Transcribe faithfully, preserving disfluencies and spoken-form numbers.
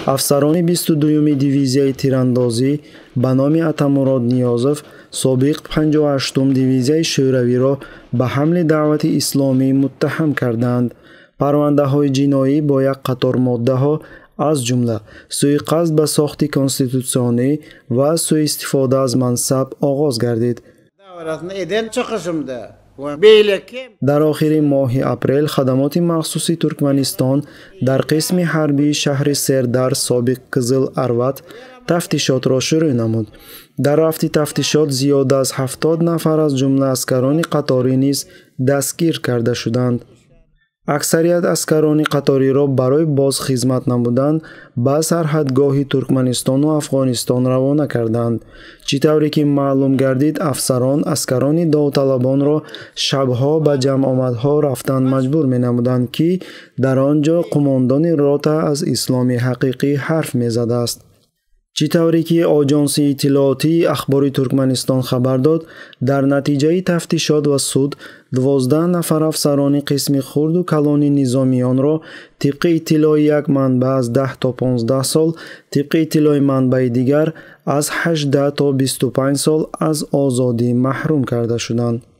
افسران بیست و دوم دیویزیای تیراندازی به نام عطامراد نیازов سابق پنجاه و هشتم دیویزیای شوروی را به حمل دعوت اسلامی متهم کردند. پرونده های جنایی با یک قطار ماده ها از جمله سوءقصد به ساخت کنستیتوسیونی و سوء استفاده از منصب آغاز گردید. در آخر ماه اپریل خدمات مخصوصی ترکمنستان در قسم حربی شهر سردر سابق قزل اروت تفتیشات را شروع نمود. در رفت تفتیشات زیاد از هفتاد نفر از جمله اسکران قطاری نیز دستگیر کرده شدند. اکثریت اسکران قطاری را برای باز خدمت نمودن به سرحدگاه ترکمنستان و افغانستان روانه کردند. چطوری که معلوم گردید افسران اسکران داوطلبان را شبها به جمع آمدها رفتن مجبور می نمودند که در آنجا قماندان راتا از اسلام حقیقی حرف می زده است. چطوری که آژانس اطلاعاتی اخبار ترکمنستان خبر داد، در نتیجه تفتیشات و سود دوازده نفر افسران قسم خرد و کلان نظامیان را طبق اطلاع یک منبع از ده تا پانزده سال، طبق اطلاع منبع دیگر از هجده تا بیست و پنج سال از آزادی محروم کرده شدند.